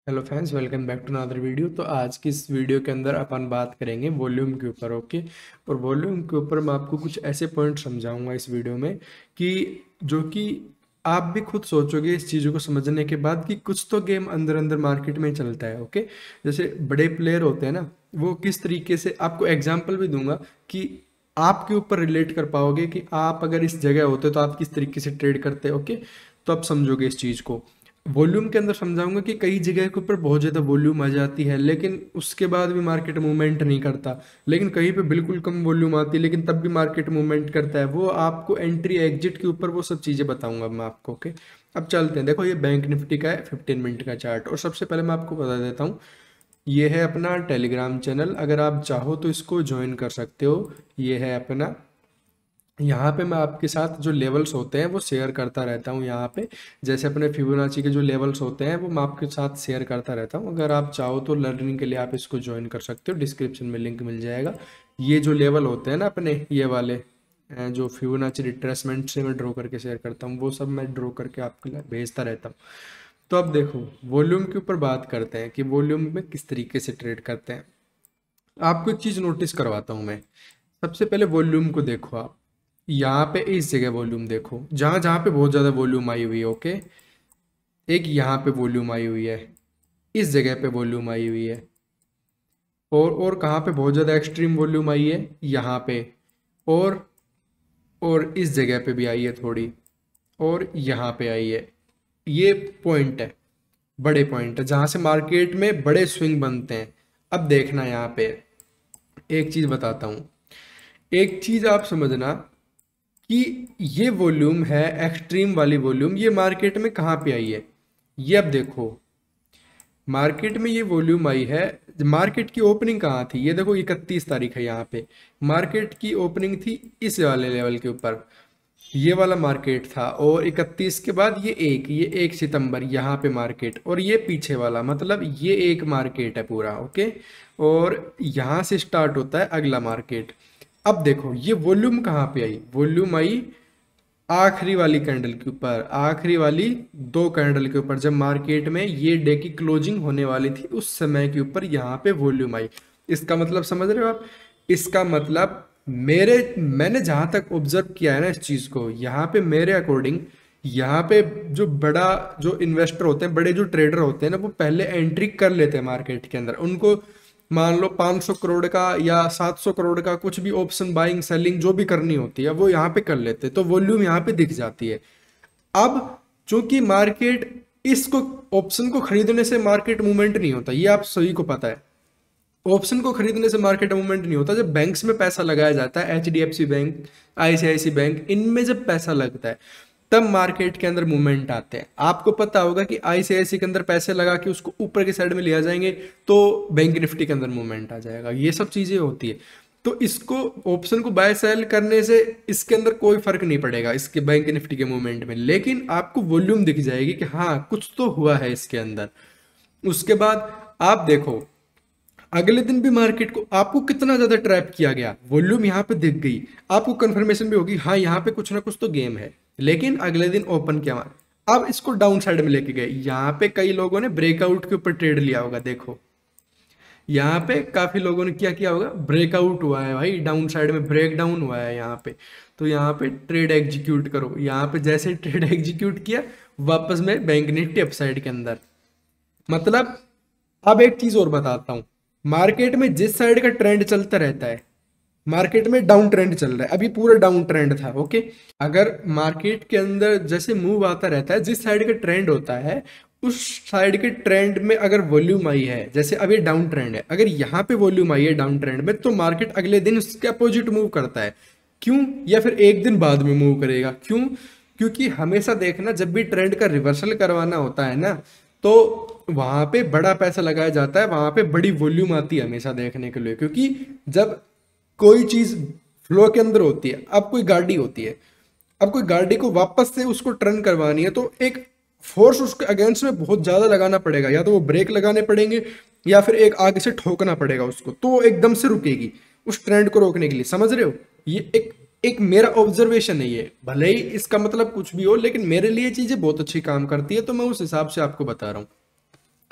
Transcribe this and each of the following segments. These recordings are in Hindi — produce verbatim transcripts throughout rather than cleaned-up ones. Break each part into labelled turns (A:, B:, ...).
A: Hello friends, welcome back to another video. तो आज की इस वीडियो के अंदर अपन बात करेंगे वॉल्यूम के ऊपर। ओके, और वॉल्यूम के ऊपर मैं आपको कुछ ऐसे पॉइंट समझाऊंगा इस वीडियो में कि जो कि आप भी खुद सोचोगे इस चीज़ों को समझने के बाद कि कुछ तो गेम अंदर अंदर मार्केट में चलता है। ओके, जैसे बड़े प्लेयर होते हैं ना, वो किस तरीके से, आपको एग्जाम्पल भी दूंगा कि आपके ऊपर रिलेट कर पाओगे कि आप अगर इस जगह होते तो आप किस तरीके से ट्रेड करते। ओके, तो आप समझोगे इस चीज़ को। वॉल्यूम के अंदर समझाऊंगा कि कई जगह के ऊपर बहुत ज़्यादा वॉल्यूम आ जाती है लेकिन उसके बाद भी मार्केट मूवमेंट नहीं करता, लेकिन कहीं पे बिल्कुल कम वॉल्यूम आती है लेकिन तब भी मार्केट मूवमेंट करता है। वो आपको एंट्री एग्जिट के ऊपर वो सब चीज़ें बताऊंगा मैं आपको। ओके, अब चलते हैं। देखो, ये बैंक निफ्टी का है फिफ्टीन मिनट का चार्ट। और सबसे पहले मैं आपको बता देता हूँ, ये है अपना टेलीग्राम चैनल। अगर आप चाहो तो इसको ज्वाइन कर सकते हो। ये है अपना, यहाँ पे मैं आपके साथ जो लेवल्स होते हैं वो शेयर करता रहता हूँ। यहाँ पे जैसे अपने फिबोनाची के जो लेवल्स होते हैं वो मैं आपके साथ शेयर करता रहता हूँ। अगर आप चाहो तो लर्निंग के लिए आप इसको ज्वाइन कर सकते हो, डिस्क्रिप्शन में लिंक मिल जाएगा। ये जो लेवल होते हैं ना अपने, ये वाले अ, जो फिबोनाची रिट्रेसमेंट से मैं ड्रॉ करके शेयर करता हूँ, वो सब मैं ड्रॉ करके आपके लिए भेजता रहता हूँ। तो अब देखो, वॉल्यूम के ऊपर बात करते हैं कि वॉल्यूम में किस तरीके से ट्रेड करते हैं। आपको एक चीज़ नोटिस करवाता हूँ मैं। सबसे पहले वॉल्यूम को देखो आप। यहाँ पे इस जगह वॉल्यूम देखो, जहाँ जहाँ पे बहुत ज़्यादा वॉल्यूम आई हुई है। ओके, एक यहाँ पे वॉल्यूम आई हुई है, इस जगह पे वॉल्यूम आई हुई है, और और कहाँ पे बहुत ज़्यादा एक्सट्रीम वॉल्यूम आई है, यहाँ पे, और और इस जगह पे भी आई है थोड़ी, और यहाँ पे आई है। ये पॉइंट है, बड़े पॉइंट है जहाँ से मार्केट में बड़े स्विंग बनते हैं। अब देखना, यहाँ पे एक चीज़ बताता हूँ। एक चीज़ आप समझना कि ये वॉल्यूम है एक्सट्रीम वाली वॉल्यूम, ये मार्केट में कहाँ पे आई है। ये अब देखो, मार्केट में ये वॉल्यूम आई है। मार्केट की ओपनिंग कहाँ थी, ये देखो इकतीस तारीख है। यहाँ पे मार्केट की ओपनिंग थी इस वाले लेवल के ऊपर, ये वाला मार्केट था। और इकतीस के बाद ये एक ये एक सितंबर यहाँ पे मार्केट, और ये पीछे वाला, मतलब ये एक मार्केट है पूरा। ओके, और यहाँ से स्टार्ट होता है अगला मार्केट। अब देखो, ये वॉल्यूम कहाँ पे आई, वॉल्यूम आई आखिरी वाली कैंडल के ऊपर, आखिरी वाली दो कैंडल के ऊपर, जब मार्केट में ये डे की क्लोजिंग होने वाली थी उस समय के ऊपर यहाँ पे वॉल्यूम आई। इसका मतलब समझ रहे हो आप? इसका मतलब मेरे मैंने जहाँ तक ऑब्जर्व किया है ना इस चीज़ को, यहाँ पे मेरे अकॉर्डिंग, यहाँ पे जो बड़ा जो इन्वेस्टर होते हैं, बड़े जो ट्रेडर होते हैं ना, वो पहले एंट्री कर लेते हैं मार्केट के अंदर। उनको मान लो पाँच सौ करोड़ का या सात सौ करोड़ का कुछ भी ऑप्शन बाइंग सेलिंग जो भी करनी होती है वो यहाँ पे कर लेते हैं, तो वॉल्यूम यहाँ पे दिख जाती है। अब चूंकि मार्केट, इसको ऑप्शन को खरीदने से मार्केट मूवमेंट नहीं होता, ये आप सभी को पता है। ऑप्शन को खरीदने से मार्केट मूवमेंट नहीं होता। जब बैंक्स में पैसा लगाया जाता है, H D F C bank, I C I C bank, इनमें जब पैसा लगता है तब मार्केट के अंदर मूवमेंट आते हैं। आपको पता होगा कि आई सी आई सी के अंदर पैसे लगा के उसको ऊपर की साइड में ले आ जाएंगे तो बैंक निफ्टी के अंदर मूवमेंट आ जाएगा। ये सब चीजें होती है। तो इसको, ऑप्शन को बाय सेल करने से इसके अंदर कोई फर्क नहीं पड़ेगा इसके बैंक निफ्टी के मूवमेंट में, लेकिन आपको वॉल्यूम दिख जाएगी कि हाँ कुछ तो हुआ है इसके अंदर। उसके बाद आप देखो, अगले दिन भी मार्केट को आपको कितना ज्यादा ट्रैप किया गया, वॉल्यूम यहाँ पे दिख गई, आपको कंफर्मेशन भी होगी हाँ यहाँ पे कुछ ना कुछ तो गेम है। लेकिन अगले दिन ओपन किया, अब इसको डाउन साइड में लेके गए। यहाँ पे कई लोगों ने ब्रेकआउट के ऊपर ट्रेड लिया होगा। देखो, यहाँ पे काफी लोगों ने क्या किया होगा, ब्रेकआउट हुआ है भाई, डाउन साइड में ब्रेक डाउन हुआ है यहाँ पे, तो यहाँ पे ट्रेड एग्जीक्यूट करो। यहाँ पे जैसे ट्रेड एग्जीक्यूट किया, वापस में बैंक निफ्टी अपसाइड के अंदर। मतलब अब एक चीज और बताता हूँ, मार्केट में जिस साइड का ट्रेंड चलता रहता है, मार्केट में डाउन ट्रेंड चल रहा है, अभी पूरा डाउन ट्रेंड था। ओके, अगर मार्केट के अंदर जैसे मूव आता रहता है, जिस साइड का ट्रेंड होता है उस साइड के ट्रेंड में अगर वॉल्यूम आई है, जैसे अब ये डाउन ट्रेंड है, अगर यहाँ पे वॉल्यूम आई है डाउन ट्रेंड में, तो मार्केट अगले दिन उसके अपोजिट मूव करता है। क्यों? या फिर एक दिन बाद में मूव करेगा। क्यों? क्योंकि हमेशा देखना, जब भी ट्रेंड का रिवर्सल करवाना होता है ना, तो वहां पे बड़ा पैसा लगाया जाता है, वहां पे बड़ी वॉल्यूम आती है हमेशा देखने के लिए। क्योंकि जब कोई चीज फ्लो के अंदर होती है, अब कोई गाड़ी होती है, अब कोई गाड़ी को वापस से उसको टर्न करवानी है, तो एक फोर्स उसके अगेंस्ट में बहुत ज्यादा लगाना पड़ेगा, या तो वो ब्रेक लगाने पड़ेंगे या फिर एक आगे से ठोकना पड़ेगा उसको, तो वो एकदम से रुकेगी उस ट्रेंड को रोकने के लिए। समझ रहे हो? ये एक एक मेरा ऑब्जर्वेशन है ये, भले ही इसका मतलब कुछ भी हो, लेकिन मेरे लिए चीजें बहुत अच्छी काम करती है, तो मैं उस हिसाब से आपको बता रहा हूँ।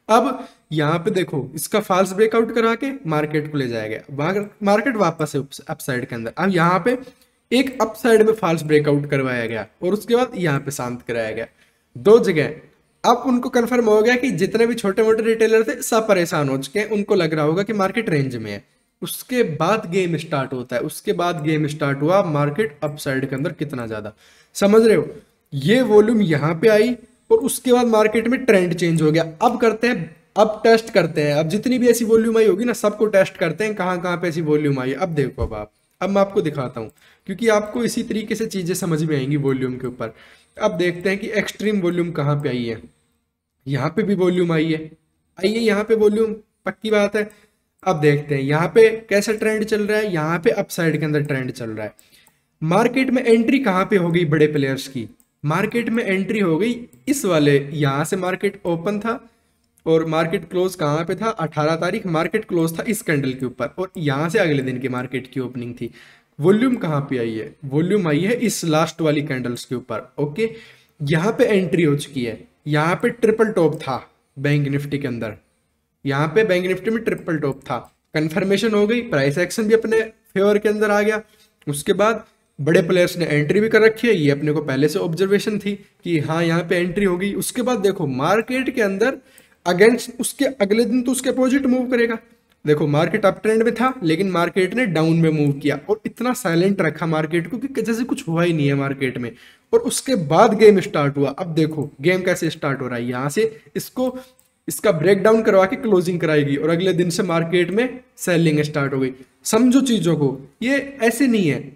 A: अब यहाँ पे देखो इसका फॉल्स ब्रेकआउट करा के मार्केट को ले जाएगा, मार्केट वापस है अपसाइड के अंदर। अब यहाँ पे एक अपसाइड में फॉल्स ब्रेकआउट करवाया गया और उसके बाद यहाँ पे शांत कराया गया, दो जगह। अब उनको कंफर्म हो गया कि जितने भी छोटे मोटे रिटेलर थे सब परेशान हो चुके हैं, उनको लग रहा होगा कि मार्केट रेंज में है। उसके बाद गेम स्टार्ट होता है, उसके बाद गेम स्टार्ट हुआ मार्केट अपसाइड के अंदर कितना ज्यादा, समझ रहे हो। ये वॉल्यूम यहाँ पे आई और उसके बाद मार्केट में ट्रेंड चेंज हो गया। अब करते हैं, अब टेस्ट करते हैं, अब जितनी भी ऐसी वॉल्यूम आई होगी ना सबको टेस्ट करते हैं कहाँ कहाँ पे ऐसी वॉल्यूम आई है। अब देखो, अब आप अब मैं आपको दिखाता हूँ, क्योंकि आपको इसी तरीके से चीजें समझ में आएंगी वॉल्यूम के ऊपर। अब देखते हैं कि एक्सट्रीम वॉल्यूम कहाँ पे आई है। यहाँ पे भी वॉल्यूम आई है, आई है यहाँ पे वॉल्यूम, पक्की बात है। अब देखते हैं यहाँ पे कैसा ट्रेंड चल रहा है, यहाँ पे अपसाइड के अंदर ट्रेंड चल रहा है। मार्केट में एंट्री कहाँ पे हो गई बड़े प्लेयर्स की, मार्केट में एंट्री हो गई इस वाले, यहाँ से मार्केट ओपन था और मार्केट क्लोज कहाँ पे था, अठारह तारीख मार्केट क्लोज था इस कैंडल के ऊपर, और यहाँ से अगले दिन की मार्केट की ओपनिंग थी। वॉल्यूम कहाँ पे आई है, वॉल्यूम आई है इस लास्ट वाली कैंडल्स के ऊपर। ओके, यहाँ पे एंट्री हो चुकी है, यहाँ पे ट्रिपल टॉप था बैंक निफ्टी के अंदर, यहाँ पे बैंक निफ्टी में ट्रिपल टॉप था, कंफर्मेशन हो गई, प्राइस एक्शन भी अपने फेवर के अंदर आ गया। उसके बाद बड़े प्लेयर्स ने एंट्री भी कर रखी है, ये अपने को पहले से ऑब्जर्वेशन थी कि हाँ यहाँ पे एंट्री होगी। उसके बाद देखो मार्केट के अंदर अगेंस्ट, उसके अगले दिन तो उसके अपोजिट मूव करेगा। देखो मार्केट अप ट्रेंड में था लेकिन मार्केट ने डाउन में मूव किया और इतना साइलेंट रखा मार्केट को कि जैसे कुछ हुआ ही नहीं है मार्केट में। और उसके बाद गेम स्टार्ट हुआ। अब देखो गेम कैसे स्टार्ट हो रहा है, यहाँ से इसको इसका ब्रेक डाउन करवा के क्लोजिंग कराएगी और अगले दिन से मार्केट में सेलिंग स्टार्ट हो गई। समझो चीजों को, ये ऐसे नहीं है,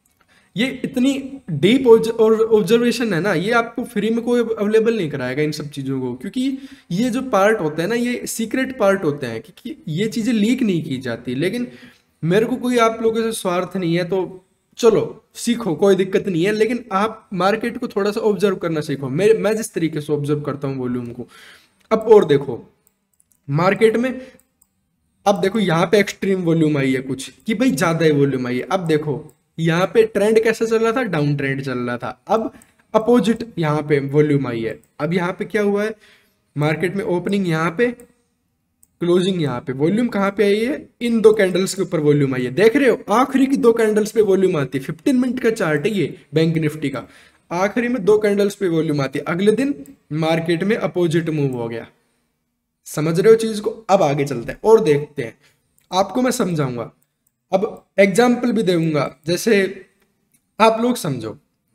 A: ये इतनी डीप और ऑब्जर्वेशन है ना, ये आपको फ्री में कोई अवेलेबल नहीं कराएगा इन सब चीज़ों को, क्योंकि ये जो पार्ट होता है ना ये सीक्रेट पार्ट होते हैं, क्योंकि ये चीज़ें लीक नहीं की जाती। लेकिन मेरे को कोई आप लोगों से स्वार्थ नहीं है, तो चलो सीखो, कोई दिक्कत नहीं है, लेकिन आप मार्केट को थोड़ा सा ऑब्जर्व करना सीखो। मैं मैं जिस तरीके से ऑब्जर्व करता हूँ वॉल्यूम को। अब और देखो मार्केट में, अब देखो यहाँ पे एक्सट्रीम वॉल्यूम आई है कुछ कि भाई ज्यादा ही वॉल्यूम आई है। अब देखो यहाँ पे ट्रेंड कैसा चल रहा था, डाउन ट्रेंड चल रहा था, अब अपोजिट यहाँ पे वॉल्यूम आई है। अब यहाँ पे क्या हुआ है, मार्केट में ओपनिंग यहाँ पे, क्लोजिंग यहाँ पे, वॉल्यूम कहाँ पे आई है, इन दो कैंडल्स के ऊपर वॉल्यूम आई है। देख रहे हो आखिरी की दो कैंडल्स पे वॉल्यूम आती है, फिफ्टीन मिनट का चार्ट है ये बैंक निफ्टी का, आखिरी में दो कैंडल्स पे वॉल्यूम आती है, अगले दिन मार्केट में अपोजिट मूव हो गया। समझ रहे हो चीज को। अब आगे चलते हैं और देखते हैं, आपको मैं समझाऊंगा, अब एग्जाम्पल भी दूंगा, जैसे आप लोग समझो।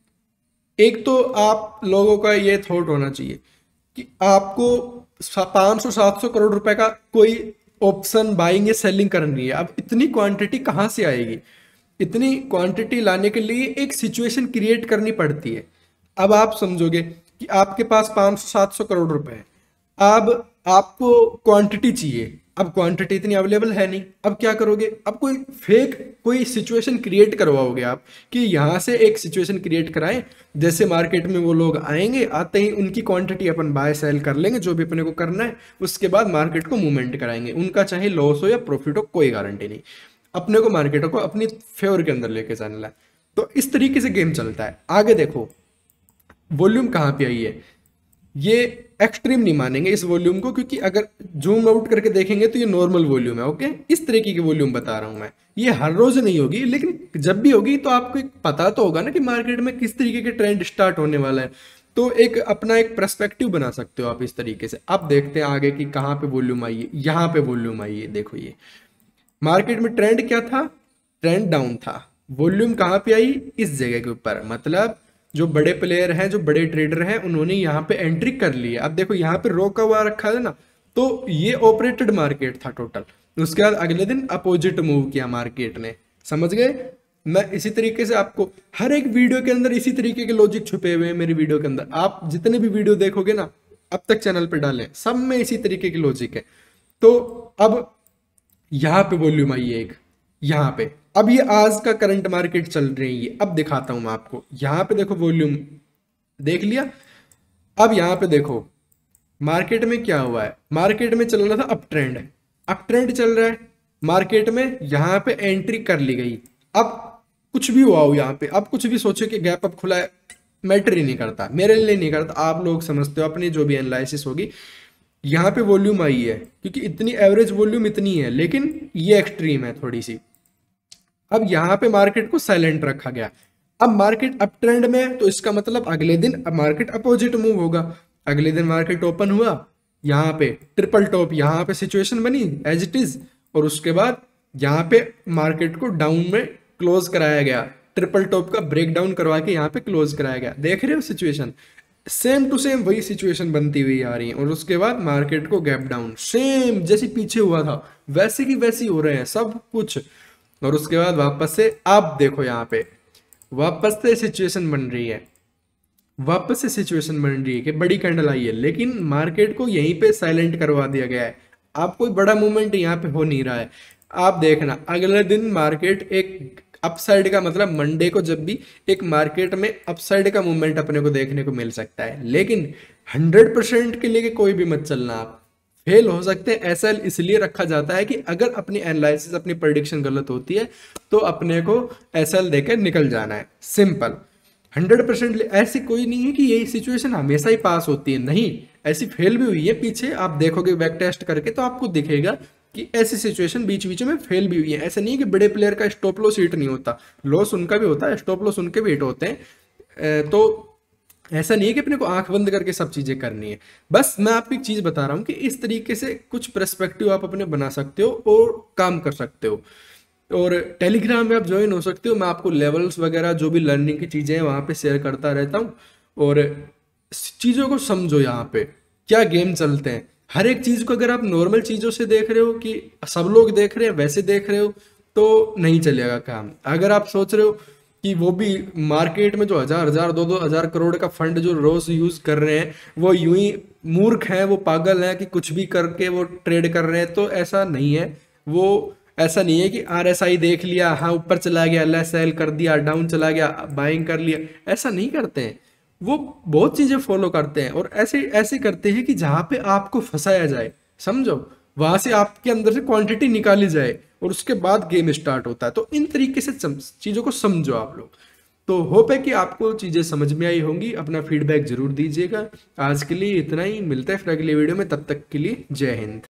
A: एक तो आप लोगों का ये थॉट होना चाहिए कि आपको पाँच सौ सात सौ करोड़ रुपए का कोई ऑप्शन बाइंग या सेलिंग करनी है। अब इतनी क्वांटिटी कहाँ से आएगी, इतनी क्वांटिटी लाने के लिए एक सिचुएशन क्रिएट करनी पड़ती है। अब आप समझोगे कि आपके पास पाँच सौ सात सौ करोड़ रुपए है, अब आपको क्वांटिटी चाहिए, अब क्वांटिटी इतनी अवेलेबल है नहीं, अब क्या करोगे, अब कोई फेक कोई सिचुएशन क्रिएट करवाओगे आप कि यहाँ से एक सिचुएशन क्रिएट कराएं, जैसे मार्केट में वो लोग आएंगे, आते ही उनकी क्वांटिटी अपन बाय सेल कर लेंगे जो भी अपने को करना है, उसके बाद मार्केट को मूवमेंट कराएंगे, उनका चाहे लॉस हो या प्रॉफिट हो कोई गारंटी नहीं, अपने को मार्केट को अपनी फेवर के अंदर लेके जाना है। तो इस तरीके से गेम चलता है। आगे देखो वॉल्यूम कहाँ पे आई है, ये एक्सट्रीम नहीं मानेंगे इस वॉल्यूम को, क्योंकि अगर जूम आउट करके देखेंगे तो ये नॉर्मल वॉल्यूम है। ओके, इस तरीके की वॉल्यूम बता रहा हूं मैं, ये हर रोज नहीं होगी, लेकिन जब भी होगी तो आपको एक पता तो होगा ना कि मार्केट में किस तरीके के ट्रेंड स्टार्ट होने वाला है, तो एक अपना एक पर्सपेक्टिव बना सकते हो आप इस तरीके से। अब देखते हैं आगे कि कहाँ पे वॉल्यूम आई है, यहाँ पे वॉल्यूम आई है। देखो ये मार्केट में ट्रेंड क्या था, ट्रेंड डाउन था, वॉल्यूम कहाँ पे आई, इस जगह के ऊपर, मतलब जो बड़े प्लेयर हैं, जो बड़े ट्रेडर हैं, उन्होंने यहाँ पे एंट्री कर ली है। अब देखो यहाँ पे रोका हुआ रखा है ना, तो ये ऑपरेटेड मार्केट था टोटल। उसके बाद अगले दिन अपोजिट मूव किया मार्केट ने, समझ गए। मैं इसी तरीके से आपको हर एक वीडियो के अंदर इसी तरीके के लॉजिक छुपे हुए हैं मेरी वीडियो के अंदर। आप जितने भी वीडियो देखोगे ना अब तक चैनल पे डालें, सब में इसी तरीके की लॉजिक है। तो अब यहाँ पे वॉल्यूम आई है एक, यहाँ पे, अब ये आज का करंट मार्केट चल रही है। अब दिखाता हूं मैं आपको, यहां पे देखो वॉल्यूम देख लिया। अब यहां पे देखो मार्केट में क्या हुआ है, मार्केट में चल रहा था अप ट्रेंड, अप ट्रेंड चल रहा है मार्केट में, यहां पे एंट्री कर ली गई। अब कुछ भी हुआ हो यहाँ पे, अब कुछ भी सोचो कि गैप अप खुला है, मैटर ही नहीं करता, मेरे लिए नहीं करता, आप लोग समझते हो, अपनी जो भी एनालिसिस होगी। यहाँ पे वॉल्यूम आई है, क्योंकि इतनी एवरेज वॉल्यूम इतनी है, लेकिन ये एक्सट्रीम है थोड़ी सी। अब यहाँ पे मार्केट को साइलेंट रखा गया। अब मार्केट अप ट्रेंड में है, तो इसका मतलब अगले दिन अब मार्केट अपोजिट मूव होगा। अगले दिन मार्केट ओपन हुआ, यहाँ पे ट्रिपल टॉप, यहाँ पे सिचुएशन बनी एज इट इज, और उसके बाद यहाँ पे मार्केट को डाउन में क्लोज कराया गया, ट्रिपल टॉप का ब्रेक डाउन करवा के यहाँ पे क्लोज कराया गया। देख रहे हो सिचुएशन, सेम टू सेम वही सिचुएशन बनती हुई आ रही है, और उसके बाद मार्केट को गैप डाउन, सेम जैसी पीछे हुआ था वैसे की वैसी हो रहे हैं सब कुछ। और उसके बाद वापस से आप देखो यहाँ पे वापस से सिचुएशन बन रही है, वापस से सिचुएशन बन रही है कि बड़ी कैंडल आई है, लेकिन मार्केट को यहीं पे साइलेंट करवा दिया गया है। आप कोई बड़ा मूवमेंट यहाँ पे हो नहीं रहा है। आप देखना अगले दिन मार्केट एक अपसाइड का, मतलब मंडे को जब भी एक मार्केट में अपसाइड का मूवमेंट अपने को देखने को मिल सकता है, लेकिन हंड्रेड परसेंट के लिए कोई भी मत चलना, आप फेल हो सकते हैं। ऐसा इसलिए रखा जाता है कि अगर अपनी एनालिसिस अपनी प्रेडिक्शन गलत होती है तो अपने को एस एल देकर निकल जाना है, सिंपल। हंड्रेड परसेंट ऐसी कोई नहीं है कि यही सिचुएशन हमेशा ही पास होती है, नहीं, ऐसी फेल भी हुई है पीछे। आप देखोगे बैक टेस्ट करके तो आपको दिखेगा कि ऐसी सिचुएशन बीच बीच में फेल भी हुई है। ऐसा नहीं है कि बड़े प्लेयर का स्टॉप लॉस हिट नहीं होता, लॉस उनका भी होता है, स्टॉप लॉस उनके भी हिट होते हैं। तो ऐसा नहीं है कि अपने को आंख बंद करके सब चीजें करनी है। बस मैं आपको एक चीज बता रहा हूँ कि इस तरीके से कुछ पर्सपेक्टिव आप अपने बना सकते हो और काम कर सकते हो। और टेलीग्राम में आप ज्वाइन हो सकते हो, मैं आपको लेवल्स वगैरह जो भी लर्निंग की चीजें हैं वहां पे शेयर करता रहता हूँ। और चीजों को समझो, यहाँ पे क्या गेम चलते हैं। हर एक चीज को अगर आप नॉर्मल चीजों से देख रहे हो कि सब लोग देख रहे हैं वैसे देख रहे हो तो नहीं चलेगा काम। अगर आप सोच रहे हो कि वो भी मार्केट में जो हजार हजार दो दो हजार करोड़ का फंड जो रोज यूज कर रहे हैं वो यूं ही मूर्ख हैं, वो पागल हैं कि कुछ भी करके वो ट्रेड कर रहे हैं, तो ऐसा नहीं है। वो ऐसा नहीं है कि आर एस आई देख लिया, हाँ ऊपर चला गया, ले सेल कर दिया, डाउन चला गया, बाइंग कर लिया, ऐसा नहीं करते हैं। वो बहुत चीजें फॉलो करते हैं और ऐसे ऐसे करते हैं कि जहां पे आपको फंसाया जाए, समझो, वहां से आपके अंदर से क्वांटिटी निकाली जाए और उसके बाद गेम स्टार्ट होता है। तो इन तरीके से चीजों को समझो आप लोग। तो होप है कि आपको चीजें समझ में आई होंगी। अपना फीडबैक जरूर दीजिएगा। आज के लिए इतना ही, मिलता है फिर अगले वीडियो में, तब तक के लिए जय हिंद।